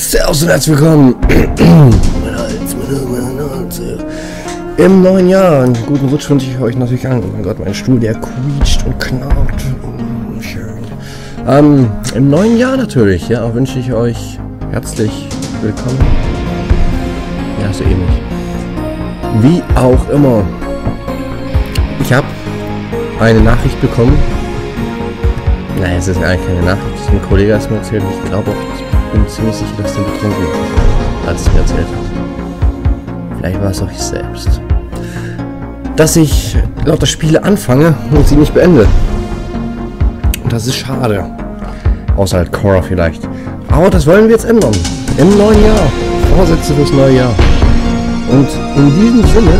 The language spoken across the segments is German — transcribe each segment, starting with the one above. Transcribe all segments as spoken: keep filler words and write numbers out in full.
Servus und herzlich willkommen im neuen Jahr. Einen guten Rutsch wünsche ich euch natürlich an. Oh mein Gott, mein Stuhl, der quietscht und knarrt. Schön. Ähm, im neuen Jahr natürlich, ja, wünsche ich euch herzlich willkommen. Ja, so ähnlich. Wie auch immer. Ich habe eine Nachricht bekommen. Nein, es ist eigentlich keine Nachricht. Ein Kollege hat es mir erzählt. Ich glaube auch, ich bin ziemlich sicher, dass der betrunken hat, als es mir erzählt hat. Vielleicht war es auch ich selbst. Dass ich lauter Spiele anfange und sie nicht beende. Und das ist schade. Außer halt Korra vielleicht. Aber das wollen wir jetzt ändern. Im neuen Jahr. Vorsätze fürs neue Jahr. Und in diesem Sinne...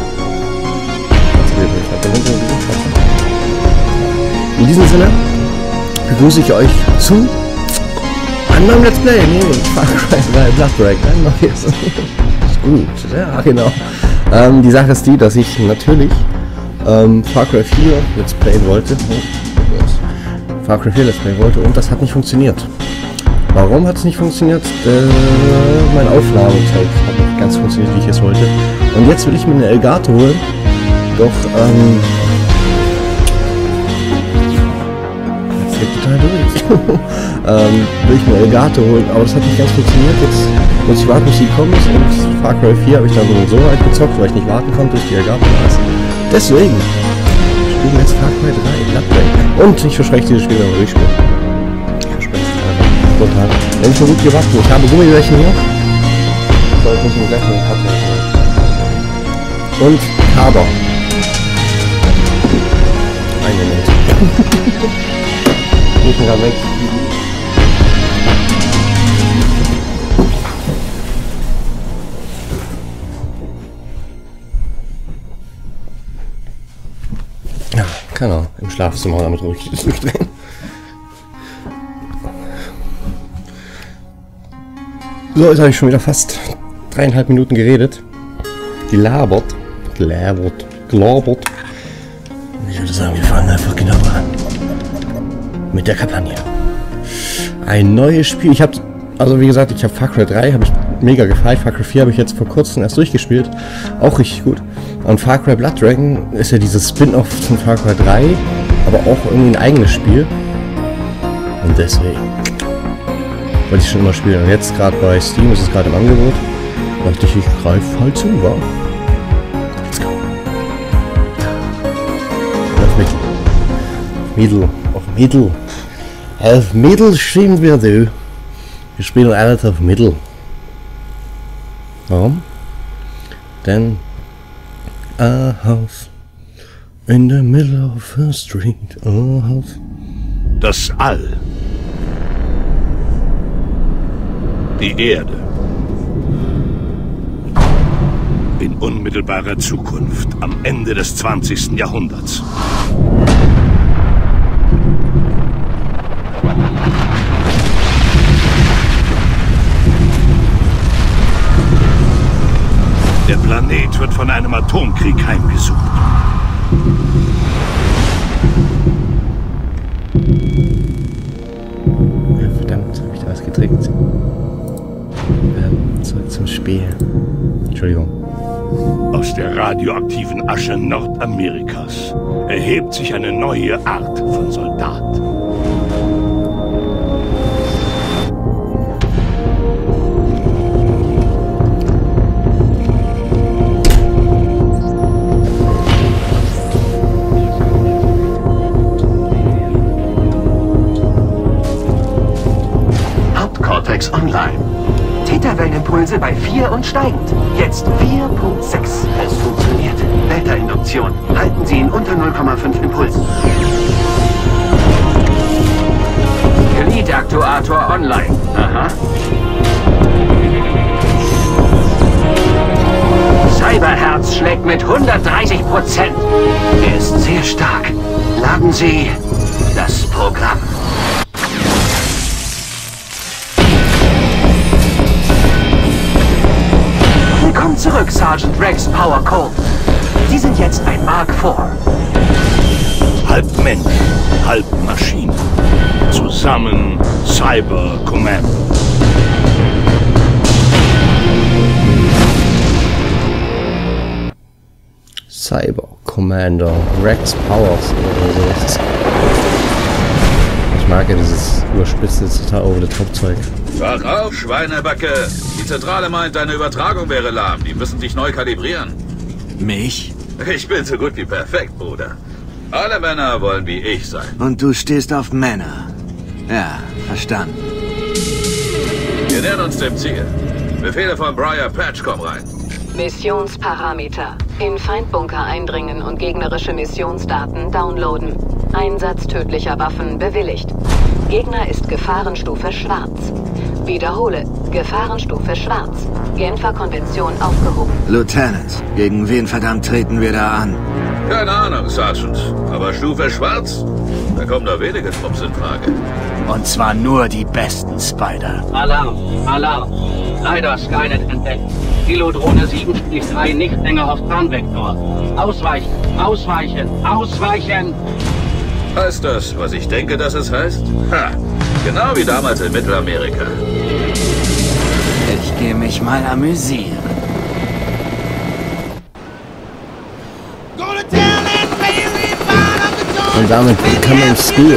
In diesem Sinne begrüße ich euch zu einem neuen Let's Play. Nee, Far Cry drei Blood Drag. Ein neues. Ist gut. Ja, genau. Ähm, die Sache ist die, dass ich natürlich ähm, Far Cry vier Let's Playen wollte. Far Cry vier Let's Play wollte und das hat nicht funktioniert. Warum hat es nicht funktioniert? Äh, mein Aufnahmezeit hat nicht ganz funktioniert, wie ich es wollte. Und jetzt will ich mir eine Elgato holen. Doch, ähm... jetzt geht total durch. ähm, will ich mir eine Elgato holen, aber das hat nicht ganz funktioniert. Jetzt muss ich warten, bis sie kommt. Und Far Cry vier habe ich dann so weit gezockt, weil ich nicht warten konnte, bis die Elgato da ist. Deswegen spielen wir jetzt Far Cry drei Blood Drag. Und ich verspreche dieses Spiel aber durchspielen. Total. Wenn ich schon gut gewacht bin. Ich habe Gummibärchen hier. So, ich muss ihn gleich mal Cut machen. Und Kaber. Ein Moment. Ich bin gerade weg. Ja, kann er im Schlafzimmer damit ruhig durchdrehen. So, jetzt habe ich schon wieder fast dreieinhalb Minuten geredet. Gelabert. Gelabert. Gelabert. Ich würde sagen, wir fangen einfach genau an. Mit der Kampagne. Ein neues Spiel. Ich habe, also wie gesagt, ich habe Far Cry drei, habe ich mega gefeiert. Far Cry vier habe ich jetzt vor kurzem erst durchgespielt. Auch richtig gut. Und Far Cry Blood Dragon ist ja dieses Spin-off von Far Cry drei, aber auch irgendwie ein eigenes Spiel. Und deswegen wollte ich schon immer spielen. Und jetzt gerade bei Steam ist es gerade im Angebot. Dachte ich, ich greife halt zu, wa? Let's go. Auf Mittel. Mittel. Auf Mittel. Auf Mittel spielen wir, du. Wir spielen alles auf Mittel. Warum? Denn a house in the middle of a street. A house. Das All. Die Erde. In unmittelbarer Zukunft, am Ende des zwanzigsten Jahrhunderts. Der Planet wird von einem Atomkrieg heimgesucht. Ja, verdammt, habe ich da was getrinkt? Ähm, zurück zum Spiel. Entschuldigung. Aus der radioaktiven Asche Nordamerikas erhebt sich eine neue Art von Soldat. Hauptcortex online. Theta-Wellenimpulse bei vier und steigend. Jetzt vier Punkt sechs. Es funktioniert. Beta-Induktion. Halten Sie ihn unter null Komma fünf Impulsen. Gliedaktuator online. Aha. Cyberherz schlägt mit hundertdreißig Prozent. Er ist sehr stark. Laden Sie das Programm. Willkommen zurück, Sergeant Rex Power Cold. Sie sind jetzt ein Mark vier. Halb Mensch, halb Maschine. Zusammen Cyber Command. Cyber Commander Rex Powers oder so. Ich mag ja dieses überspitzte, total over-the-top-Zeug. Wach auf, Schweinebacke! Die Zentrale meint, deine Übertragung wäre lahm. Die müssen dich neu kalibrieren. Mich? Ich bin so gut wie perfekt, Bruder. Alle Männer wollen wie ich sein. Und du stehst auf Männer. Ja, verstanden. Wir nähern uns dem Ziel. Befehle von Briar Patch, komm rein. Missionsparameter. In Feindbunker eindringen und gegnerische Missionsdaten downloaden. Einsatz tödlicher Waffen bewilligt. Gegner ist Gefahrenstufe Schwarz. Wiederhole, Gefahrenstufe Schwarz. Genfer Konvention aufgehoben. Lieutenant, gegen wen verdammt treten wir da an? Keine Ahnung, Sergeant. Aber Stufe Schwarz? Da kommen da wenige Trupps in Frage. Und zwar nur die besten Spider. Alarm, Alarm. Leider Skynet entdeckt. Kilodrohne sieben drei nicht länger auf Tarnvektor. Ausweichen, ausweichen, ausweichen! Heißt das, was ich denke, dass es heißt? Ha! Genau wie damals in Mittelamerika. Ich gehe mich mal amüsieren. Und damit kann man Skill.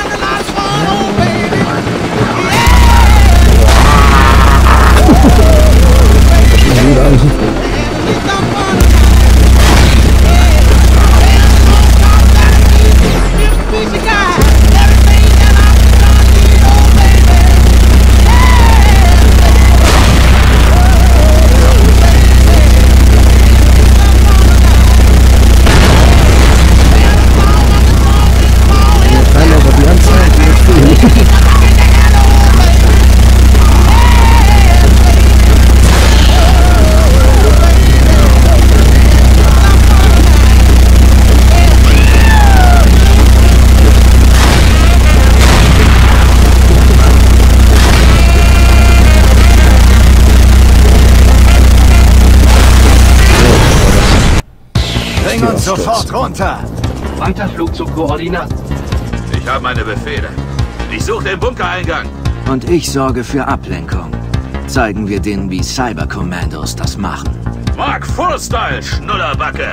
Bring uns sofort runter! Wanderflug zu Koordinaten. Ich habe meine Befehle. Ich suche den Bunkereingang. Und ich sorge für Ablenkung. Zeigen wir denen, wie Cyber-Commandos das machen. Mark Fullstyle, Schnullerbacke!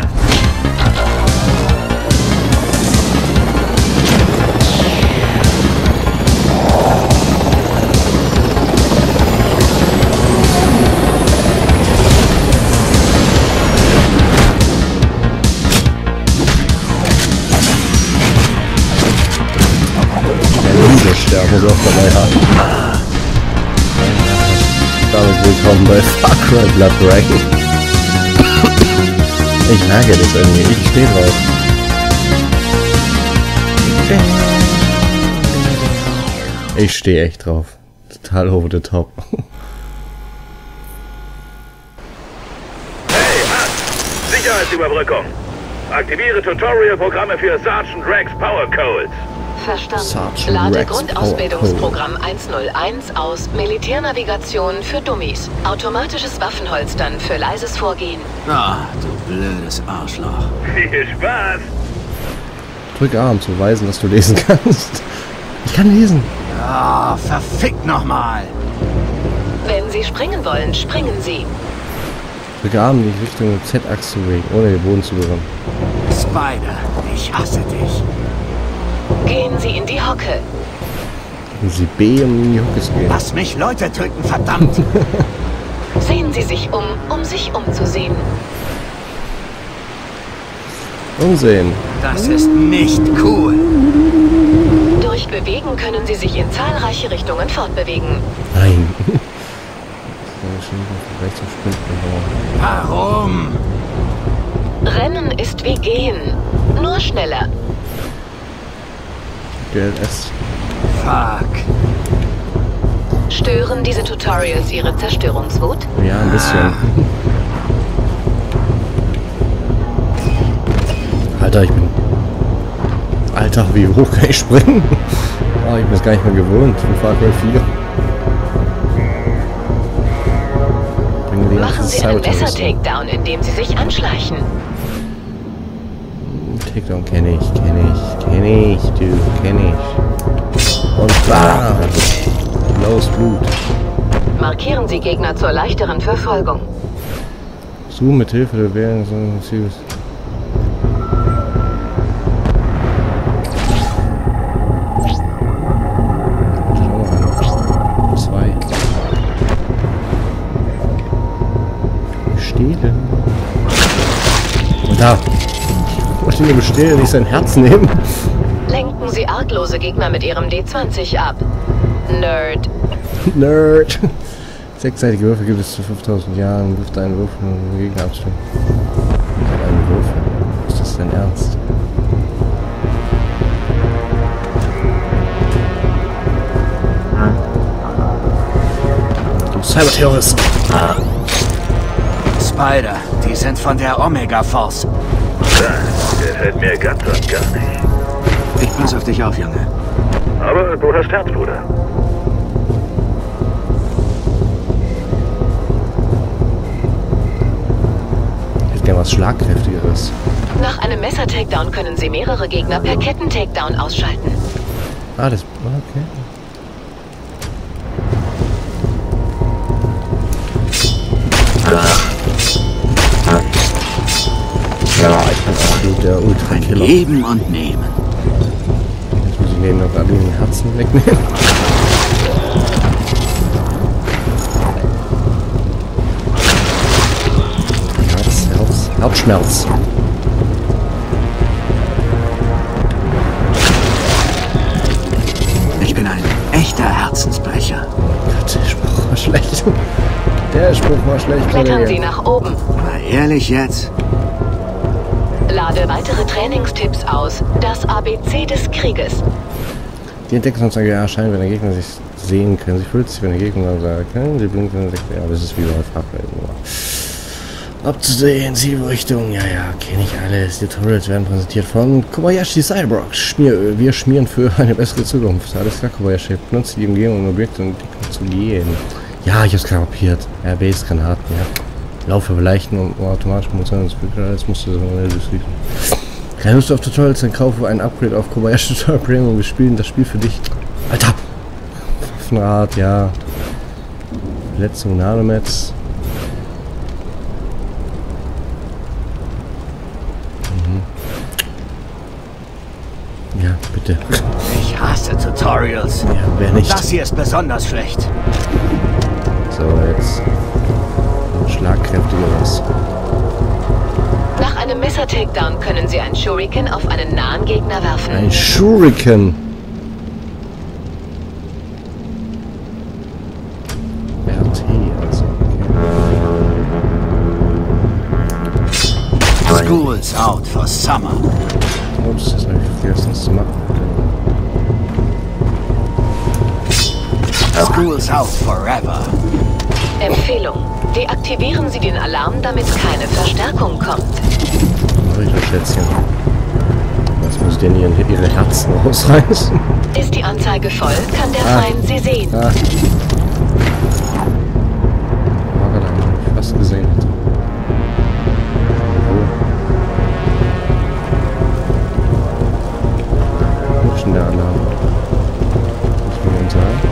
Sterben wir auch dabei haben. Damit willkommen bei Far Cry Blood Rain. Ich merke das irgendwie, ich stehe drauf. Ich stehe echt drauf. Total over the top. Hey, Hut! Sicherheitsüberbrückung! Aktiviere Tutorial-Programme für Sergeant Rex Power Codes. Verstanden. Sergeant Lade Rex Grundausbildungsprogramm hunderteins aus. Militärnavigation für Dummies. Automatisches Waffenholstern für leises Vorgehen. Ah, du blödes Arschloch. Viel Spaß! Drück A, um zu weisen, dass du lesen kannst. Ich kann lesen. Ah, verfickt nochmal! Wenn Sie springen wollen, springen Sie. Drück A, um die Richtung Z-Achse zu bewegen, ohne den Boden zu berühren. Spider, ich hasse dich. Gehen Sie in die Hocke. Und sie B, um in die Hocke zu gehen. Lass mich Leute drücken, verdammt! Sehen Sie sich um, um sich umzusehen. Umsehen. Das ist nicht cool. Durch Bewegen können Sie sich in zahlreiche Richtungen fortbewegen. Nein. Warum? Rennen ist wie Gehen, nur schneller. G L S. Fuck. Stören diese Tutorials Ihre Zerstörungswut? Ja, ein bisschen. Alter, ich bin... Alter, wie hoch kann ich springen? Oh, ich bin es gar nicht mehr gewohnt. Ich bin Far Cry vier. Machen Sie einen Messer-Takedown, indem Sie sich anschleichen. Takedown kenne ich, kenne ich, kenne ich, du, kenne ich. Und bam! Blaues Blut. Markieren Sie Gegner zur leichteren Verfolgung. Zoom mit Hilfe der Währung so Alter! Ich wollte ihn nur bestehlen, nicht sein Herz nehmen. Lenken Sie arglose Gegner mit Ihrem D zwanzig ab. Nerd. Nerd. Sechsseitige Würfel gibt es zu fünftausend Jahren. Wirft einen Wurf, um den Gegner abzustellen. Ich habe einen Wurf. Ist das denn ernst? Du Cyberterroristen. Spider, die sind von der Omega Force. Der fällt mir ganz und gar nicht. Ich pass auf dich auf, Junge. Aber du hast Herz, Bruder. Ich hätte gerne was Schlagkräftigeres. Nach einem Messer-Takedown können Sie mehrere Gegner per Ketten-Takedown ausschalten. Ah, das... Okay. Ja, ich bin absolut der Ultra-Killer. Geben und nehmen. Jetzt muss ich denen noch alle den Herzen wegnehmen. Herz, Herz, Herzschmerz. Ich bin ein echter Herzensbrecher. Gott, der Spruch war schlecht. Der Spruch war schlecht. Klettern Sie nach oben. Mal ehrlich jetzt? Lade weitere Trainingstipps aus. Das A B C des Krieges. Die Entdeckungsanzeige erscheint, wenn der Gegner sich sehen kann. Sie fühlt sich, wenn der Gegner sagt, können Sie blinken. Ja, das ist wie bei Fachwelt. Abzusehen, Zielrichtung, ja, ja, kenne ich alles. Die Tutorials werden präsentiert von Kobayashi Cyborg. Schmieröl, wir schmieren für eine bessere Zukunft. Alles klar, Kobayashi. Benutzt die Umgebung, um Objekte und Entwicklung zu gehen. Ja, ich hab's kapiert. R B ist Granaten, ja. Laufe beleichten und automatisch Munition ins Bild. Jetzt musst du so eine Süßigkeit. Keine Lust auf Tutorials, dann kaufe ein Upgrade auf Kobayashi Tutorial Premium und wir spielen das Spiel für dich. Alter! Waffenrad, ja. Letzte Nanometz. Ja, bitte. Ich hasse Tutorials. Ja, wer nicht? Das hier ist besonders schlecht. So, jetzt schlagkräftigeres. Nach einem Messer-Takedown können Sie ein Shuriken auf einen nahen Gegner werfen. Ein Shuriken. R T, also. Okay. School's out for summer. Ups, das habe ich vergessen zu machen. School's out forever. Empfehlung. Deaktivieren Sie den Alarm, damit keine Verstärkung kommt. Mach ich das Schätzchen. Was muss denn hier ihre Herzen ausreißen? Ist die Anzeige voll, kann der Ah. Feind Sie sehen. Ah. War gerade ich fast gesehen. Wo ist denn der Alarm? Muss man uns sagen.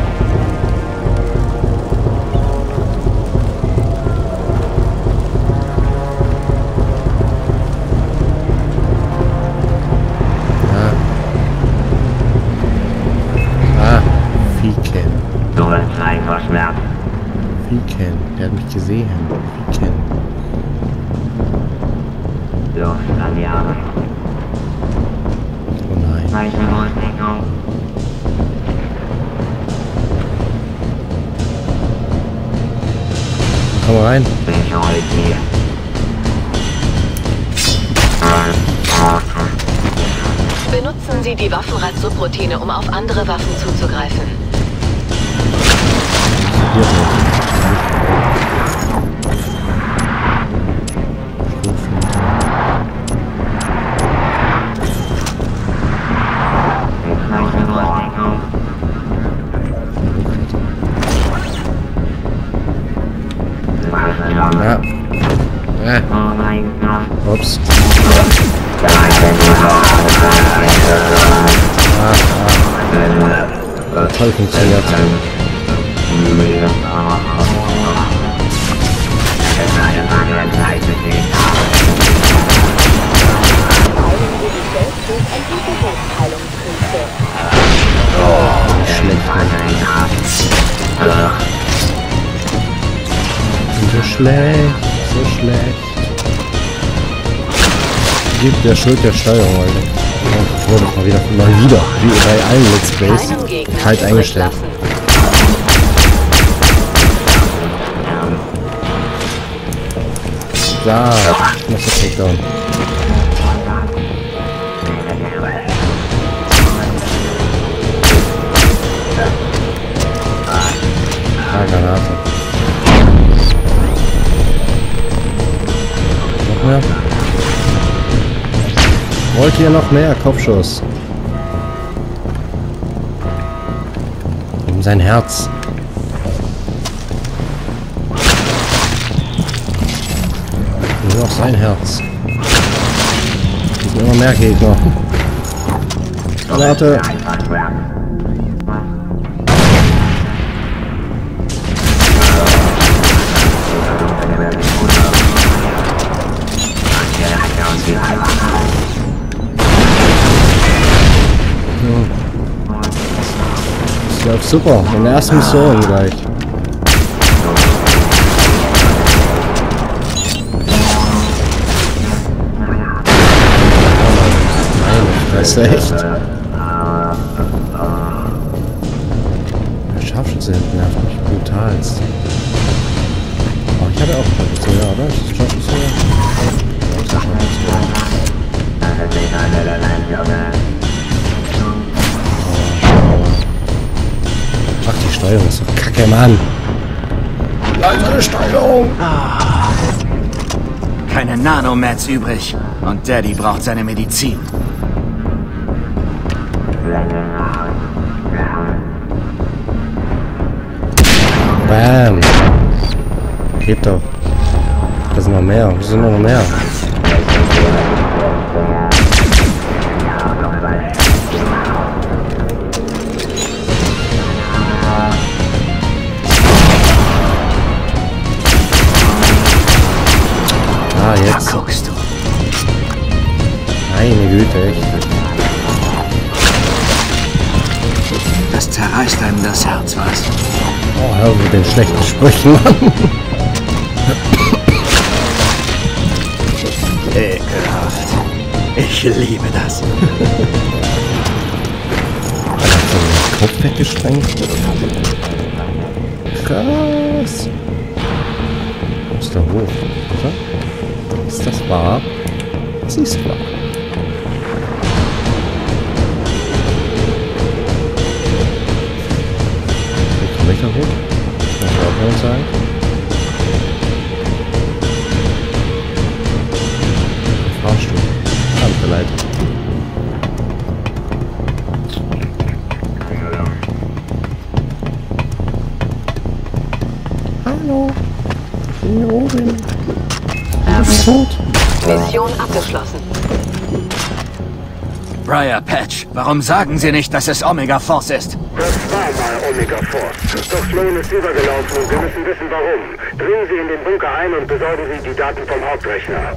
Viken, der hat mich gesehen. Viken. Oh nein. Komm rein. Benutzen Sie die Waffenrad-Subroutine, um auf andere Waffen zuzugreifen. Hier nicht. Ja. Ja. Ups. Ah, ah. Toll funktioniert. Oh, schlecht. So schlecht, so schlecht. gibt der Schuld der Steuerung, Alter. Ich wurde mal wieder, mal wieder, wie bei allen Let's Plays, kalt eingestellt. Da, noch der Takedown. Ah, Granate. Noch mehr? Wollt ihr noch mehr? Kopfschuss. Um sein Herz. Nur noch sein Herz. Es sind immer mehr Gegner. Granate. Das läuft super. In der ersten Mission gleich. Das ist echt. Der Scharfschütze hinten nervt mich brutalst. Oh, ich hatte auch Scharfschütze, ja, oder? Ist das Scharfschütze? Ja, ist das Scharfschütze, ja. Ach, die Steuerung ist doch kacke, Mann. Leise Steuerung! Ah, keine Nanomats übrig. Und Daddy braucht seine Medizin. Bam! Geht doch. Da sind noch mehr. Da sind noch mehr. Ah, jetzt. Guckst du. Meine Güte, echt. Das zerreißt einem das Herz, was? Oh, hör mit den schlechten Sprüchen, Mann. Ekelhaft. Ich liebe das. Hat so den Kopf weggesprengt. Krass. Ist da hoch, oder? Ist das wahr? Das ist wahr. Welcher hoch? Das kann ich auch mal sagen. Fahrstuhl. Andere Leiter. Hallo. Ich bin hier oben. Du bist tot. Mission abgeschlossen. Briar Patch, warum sagen Sie nicht, dass es Omega Force ist? Das war mal Omega Force. Doch Sloan ist übergelaufen und wir müssen wissen, warum. Dringen Sie in den Bunker ein und besorgen Sie die Daten vom Hauptrechner.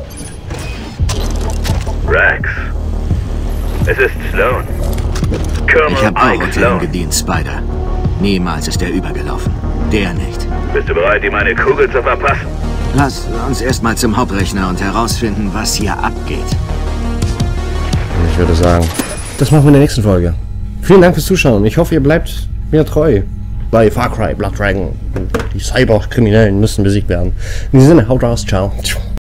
Rex. Es ist Sloan. Ich habe auch unter ihm gedient, Spider. Niemals ist er übergelaufen. Der nicht. Bist du bereit, ihm eine Kugel zu verpassen? Lass uns erstmal zum Hauptrechner und herausfinden, was hier abgeht. Ich würde sagen, das machen wir in der nächsten Folge. Vielen Dank fürs Zuschauen. Ich hoffe, ihr bleibt mir treu bei Far Cry Blood Dragon. Die Cyberkriminellen müssen besiegt werden. In diesem Sinne, haut raus, ciao.